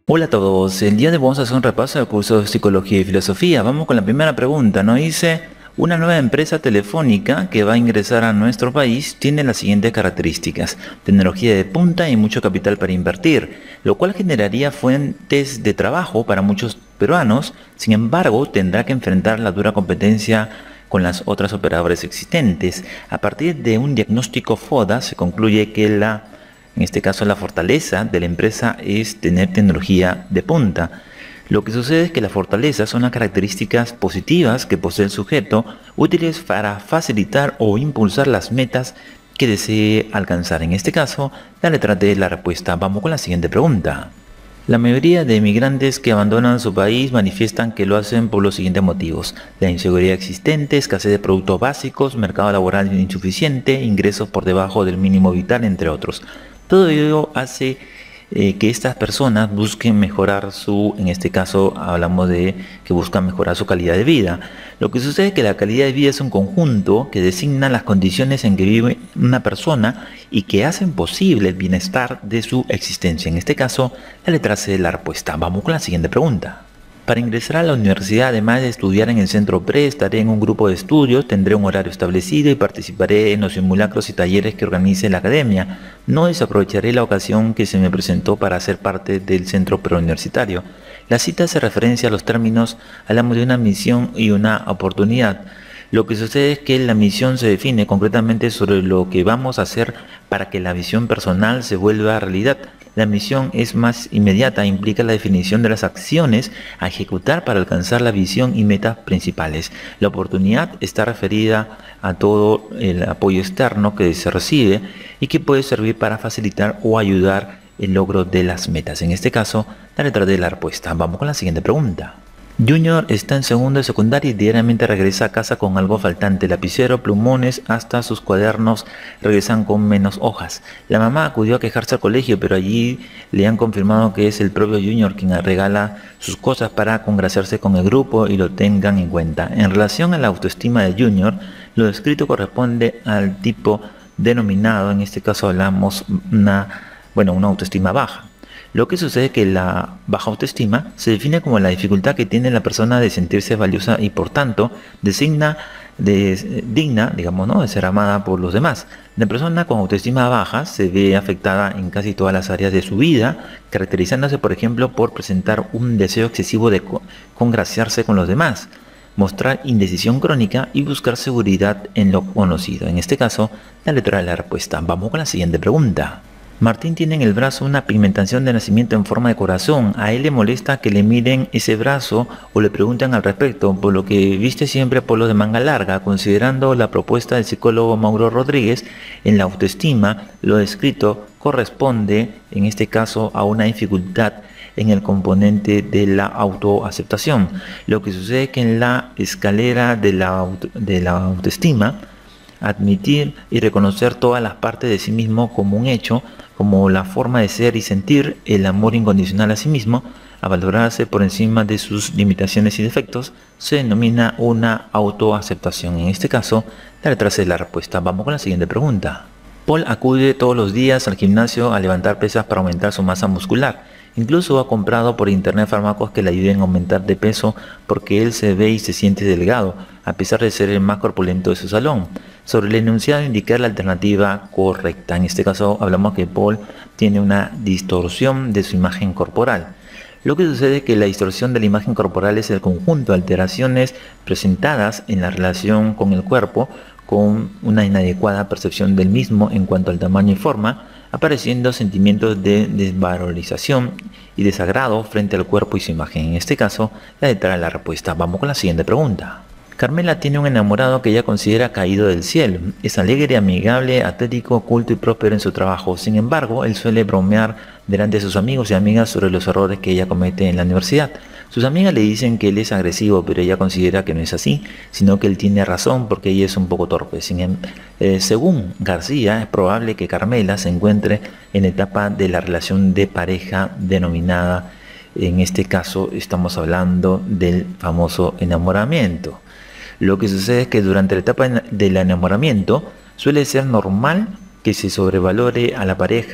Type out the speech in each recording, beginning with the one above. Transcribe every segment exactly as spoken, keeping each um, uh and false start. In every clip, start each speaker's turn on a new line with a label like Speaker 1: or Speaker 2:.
Speaker 1: Hola a todos, el día de hoy vamos a hacer un repaso del curso de Psicología y Filosofía. Vamos con la primera pregunta, ¿no? Dice, una nueva empresa telefónica que va a ingresar a nuestro país tiene las siguientes características: tecnología de punta y mucho capital para invertir, lo cual generaría fuentes de trabajo para muchos peruanos. Sin embargo, tendrá que enfrentar la dura competencia con las otras operadoras existentes. A partir de un diagnóstico FODA se concluye que la En este caso, la fortaleza de la empresa es tener tecnología de punta. Lo que sucede es que las fortalezas son las características positivas que posee el sujeto, útiles para facilitar o impulsar las metas que desee alcanzar. En este caso, la letra D es la respuesta. Vamos con la siguiente pregunta. La mayoría de emigrantes que abandonan su país manifiestan que lo hacen por los siguientes motivos: la inseguridad existente, escasez de productos básicos, mercado laboral insuficiente, ingresos por debajo del mínimo vital, entre otros. Todo ello hace eh, que estas personas busquen mejorar su, en este caso hablamos de que buscan mejorar su calidad de vida. Lo que sucede es que la calidad de vida es un conjunto que designa las condiciones en que vive una persona y que hacen posible el bienestar de su existencia. En este caso, la letra C es la respuesta. Vamos con la siguiente pregunta. Para ingresar a la universidad, además de estudiar en el centro pre, estaré en un grupo de estudios, tendré un horario establecido y participaré en los simulacros y talleres que organice la academia. No desaprovecharé la ocasión que se me presentó para ser parte del centro preuniversitario. La cita hace referencia a los términos, hablamos de una misión y una oportunidad. Lo que sucede es que la misión se define concretamente sobre lo que vamos a hacer para que la visión personal se vuelva realidad. La misión es más inmediata, implica la definición de las acciones a ejecutar para alcanzar la visión y metas principales. La oportunidad está referida a todo el apoyo externo que se recibe y que puede servir para facilitar o ayudar el logro de las metas. En este caso, la letra D de la respuesta. Vamos con la siguiente pregunta. Junior está en segundo de secundaria y diariamente regresa a casa con algo faltante: lapicero, plumones, hasta sus cuadernos regresan con menos hojas. La mamá acudió a quejarse al colegio, pero allí le han confirmado que es el propio Junior quien regala sus cosas para congraciarse con el grupo y lo tengan en cuenta. En relación a la autoestima de Junior, lo descrito corresponde al tipo denominado, en este caso hablamos una, bueno, una autoestima baja. Lo que sucede es que la baja autoestima se define como la dificultad que tiene la persona de sentirse valiosa y por tanto designa de, digna, digamos, ¿no?, de ser amada por los demás. La persona con autoestima baja se ve afectada en casi todas las áreas de su vida, caracterizándose por ejemplo por presentar un deseo excesivo de congraciarse con los demás, mostrar indecisión crónica y buscar seguridad en lo conocido. En este caso, la letra de la respuesta. Vamos con la siguiente pregunta. Martín tiene en el brazo una pigmentación de nacimiento en forma de corazón. A él le molesta que le miren ese brazo o le preguntan al respecto, por lo que viste siempre polos de manga larga. Considerando la propuesta del psicólogo Mauro Rodríguez, en la autoestima, lo descrito corresponde, en este caso, a una dificultad en el componente de la autoaceptación. Lo que sucede es que en la escalera de la, auto, de la autoestima, admitir y reconocer todas las partes de sí mismo como un hecho, como la forma de ser y sentir, el amor incondicional a sí mismo, a valorarse por encima de sus limitaciones y defectos, se denomina una autoaceptación. En este caso, la letra C es la respuesta. Vamos con la siguiente pregunta. Paul acude todos los días al gimnasio a levantar pesas para aumentar su masa muscular. Incluso ha comprado por internet fármacos que le ayuden a aumentar de peso porque él se ve y se siente delgado, a pesar de ser el más corpulento de su salón. Sobre el enunciado indicar la alternativa correcta. En este caso hablamos que Paul tiene una distorsión de su imagen corporal. Lo que sucede es que la distorsión de la imagen corporal es el conjunto de alteraciones presentadas en la relación con el cuerpo, con una inadecuada percepción del mismo en cuanto al tamaño y forma, apareciendo sentimientos de desvalorización y desagrado frente al cuerpo y su imagen. En este caso, la letra de la respuesta. Vamos con la siguiente pregunta. Carmela tiene un enamorado que ella considera caído del cielo. Es alegre, amigable, atlético, culto y próspero en su trabajo. Sin embargo, él suele bromear delante de sus amigos y amigas sobre los errores que ella comete en la universidad. Sus amigas le dicen que él es agresivo, pero ella considera que no es así, sino que él tiene razón porque ella es un poco torpe. Sin em eh, según García, es probable que Carmela se encuentre en la etapa de la relación de pareja denominada, en este caso estamos hablando del famoso enamoramiento. Lo que sucede es que durante la etapa del enamoramiento suele ser normal que se sobrevalore a la pareja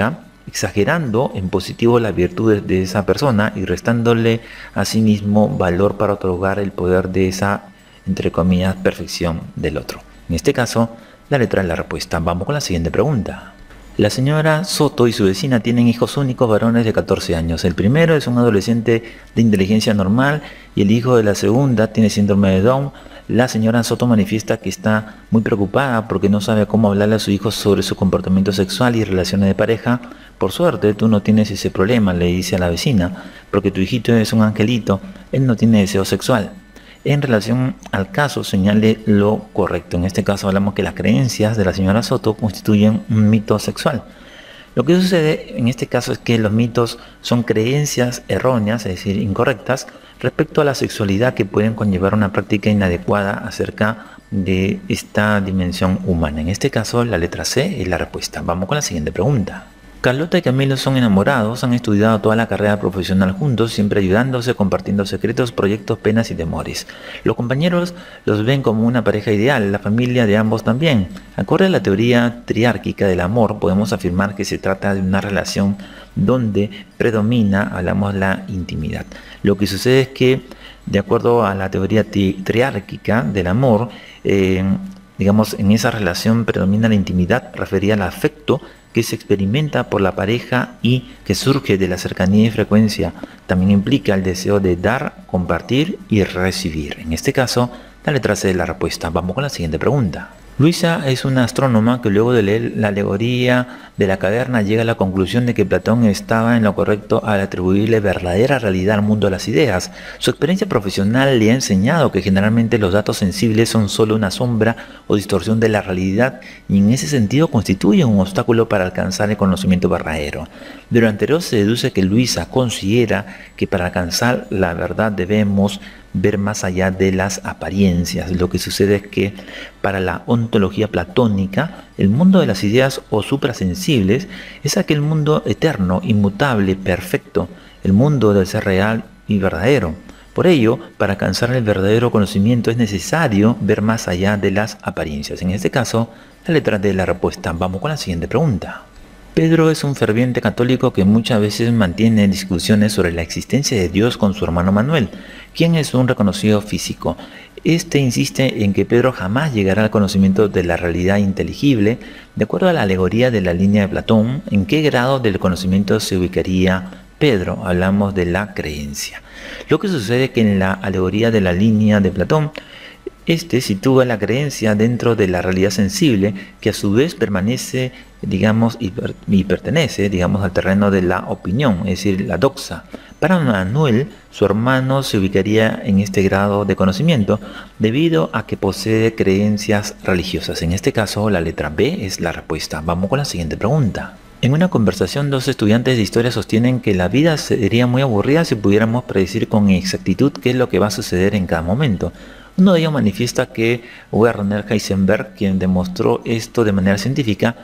Speaker 1: exagerando en positivo las virtudes de esa persona y restándole a sí mismo valor para otorgar el poder de esa, entre comillas, perfección del otro. En este caso, la letra es la respuesta. Vamos con la siguiente pregunta. La señora Soto y su vecina tienen hijos únicos varones de catorce años. El primero es un adolescente de inteligencia normal y el hijo de la segunda tiene síndrome de Down. La señora Soto manifiesta que está muy preocupada porque no sabe cómo hablarle a su hijo sobre su comportamiento sexual y relaciones de pareja. Por suerte, tú no tienes ese problema, le dice a la vecina, porque tu hijito es un angelito, él no tiene deseo sexual. En relación al caso, señale lo correcto. En este caso hablamos que las creencias de la señora Soto constituyen un mito sexual. Lo que sucede en este caso es que los mitos son creencias erróneas, es decir, incorrectas, respecto a la sexualidad que pueden conllevar una práctica inadecuada acerca de esta dimensión humana. En este caso, la letra C es la respuesta. Vamos con la siguiente pregunta. Carlota y Camilo son enamorados, han estudiado toda la carrera profesional juntos, siempre ayudándose, compartiendo secretos, proyectos, penas y temores. Los compañeros los ven como una pareja ideal, la familia de ambos también. Acorde a la teoría triárquica del amor, podemos afirmar que se trata de una relación donde predomina, hablamos, la intimidad. Lo que sucede es que, de acuerdo a la teoría triárquica del amor, eh, digamos, en esa relación predomina la intimidad referida al afecto que se experimenta por la pareja y que surge de la cercanía y frecuencia. También implica el deseo de dar, compartir y recibir. En este caso, la letra C es la respuesta. Vamos con la siguiente pregunta. Luisa es una astrónoma que luego de leer la alegoría de la caverna llega a la conclusión de que Platón estaba en lo correcto al atribuirle verdadera realidad al mundo de las ideas. Su experiencia profesional le ha enseñado que generalmente los datos sensibles son solo una sombra o distorsión de la realidad y en ese sentido constituyen un obstáculo para alcanzar el conocimiento verdadero. De lo anterior se deduce que Luisa considera que para alcanzar la verdad debemos ver más allá de las apariencias. Lo que sucede es que para la ontología platónica, el mundo de las ideas o suprasensibles es aquel mundo eterno, inmutable, perfecto, el mundo del ser real y verdadero. Por ello, para alcanzar el verdadero conocimiento es necesario ver más allá de las apariencias. En este caso, la letra D de la respuesta. Vamos con la siguiente pregunta. Pedro es un ferviente católico que muchas veces mantiene discusiones sobre la existencia de Dios con su hermano Manuel, quien es un reconocido físico. Este insiste en que Pedro jamás llegará al conocimiento de la realidad inteligible. De acuerdo a la alegoría de la línea de Platón, ¿en qué grado del conocimiento se ubicaría Pedro? Hablamos de la creencia. Lo que sucede es que en la alegoría de la línea de Platón, este sitúa la creencia dentro de la realidad sensible, que a su vez permanece, digamos, y, per y pertenece, digamos, al terreno de la opinión, es decir, la doxa. Para Manuel, su hermano se ubicaría en este grado de conocimiento debido a que posee creencias religiosas. En este caso, la letra B es la respuesta. Vamos con la siguiente pregunta. En una conversación, dos estudiantes de historia sostienen que la vida sería muy aburrida si pudiéramos predecir con exactitud qué es lo que va a suceder en cada momento. Uno de ellos manifiesta que Werner Heisenberg, quien demostró esto de manera científica,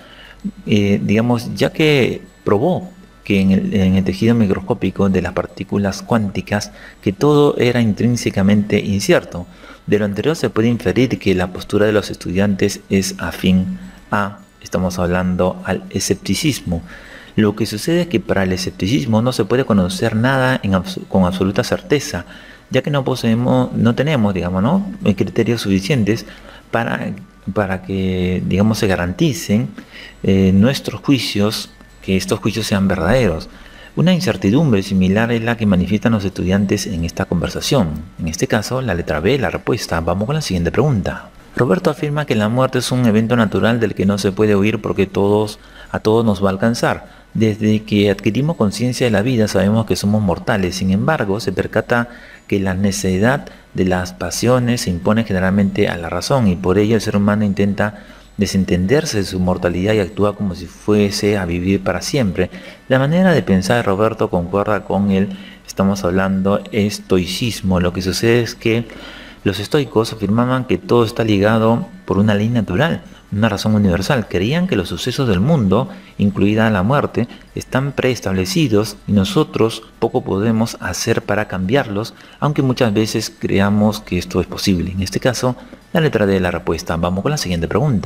Speaker 1: eh, digamos, ya que probó que en el, en el tejido microscópico de las partículas cuánticas, que todo era intrínsecamente incierto. De lo anterior se puede inferir que la postura de los estudiantes es afín a, estamos hablando, al escepticismo. Lo que sucede es que para el escepticismo no se puede conocer nada en abs- con absoluta certeza, ya que no poseemos, no tenemos, digamos, ¿no?, criterios suficientes para, para que, digamos, se garanticen eh, nuestros juicios, que estos juicios sean verdaderos. Una incertidumbre similar es la que manifiestan los estudiantes en esta conversación. En este caso, la letra B, la respuesta. Vamos con la siguiente pregunta. Roberto afirma que la muerte es un evento natural del que no se puede huir porque todos, a todos nos va a alcanzar. Desde que adquirimos conciencia de la vida sabemos que somos mortales, sin embargo se percata que la necesidad de las pasiones se impone generalmente a la razón y por ello el ser humano intenta desentenderse de su mortalidad y actúa como si fuese a vivir para siempre. La manera de pensar de Roberto concuerda con el, estamos hablando, estoicismo. Lo que sucede es que los estoicos afirmaban que todo está ligado por una ley natural, una razón universal. Creían que los sucesos del mundo, incluida la muerte, están preestablecidos y nosotros poco podemos hacer para cambiarlos, aunque muchas veces creamos que esto es posible. En este caso, la letra D de la respuesta. Vamos con la siguiente pregunta.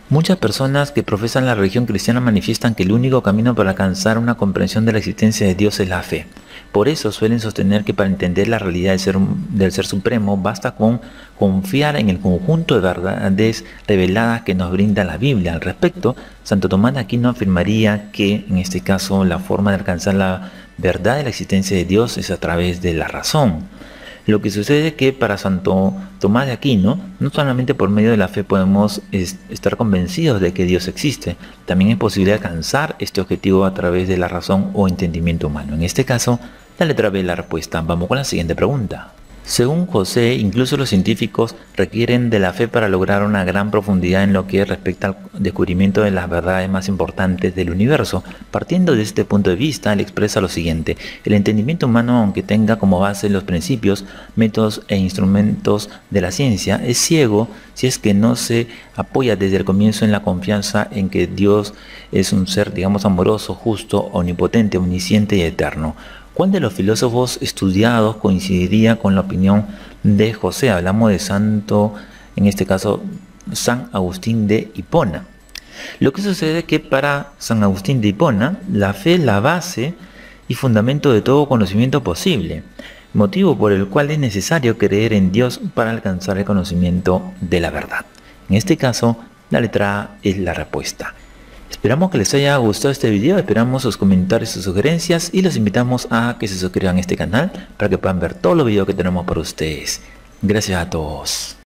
Speaker 1: Muchas personas que profesan la religión cristiana manifiestan que el único camino para alcanzar una comprensión de la existencia de Dios es la fe. Por eso suelen sostener que para entender la realidad del ser, del ser supremo basta con confiar en el conjunto de verdades reveladas que nos brinda la Biblia. Al respecto, Santo Tomás de Aquino afirmaría que, en este caso, la forma de alcanzar la verdad de la existencia de Dios es a través de la razón. Lo que sucede es que para Santo Tomás de Aquino, no solamente por medio de la fe podemos estar convencidos de que Dios existe, también es posible alcanzar este objetivo a través de la razón o entendimiento humano. En este caso, la letra B es la respuesta. Vamos con la siguiente pregunta. Según José, incluso los científicos requieren de la fe para lograr una gran profundidad en lo que respecta al descubrimiento de las verdades más importantes del universo. Partiendo de este punto de vista, él expresa lo siguiente: el entendimiento humano, aunque tenga como base los principios, métodos e instrumentos de la ciencia, es ciego si es que no se apoya desde el comienzo en la confianza en que Dios es un ser, digamos, amoroso, justo, omnipotente, omnisciente y eterno. ¿Cuál de los filósofos estudiados coincidiría con la opinión de José? Hablamos de santo, en este caso, San Agustín de Hipona. Lo que sucede es que para San Agustín de Hipona, la fe es la base y fundamento de todo conocimiento posible, motivo por el cual es necesario creer en Dios para alcanzar el conocimiento de la verdad. En este caso, la letra A es la respuesta. Esperamos que les haya gustado este video, esperamos sus comentarios, sus sugerencias y los invitamos a que se suscriban a este canal para que puedan ver todos los videos que tenemos para ustedes. Gracias a todos.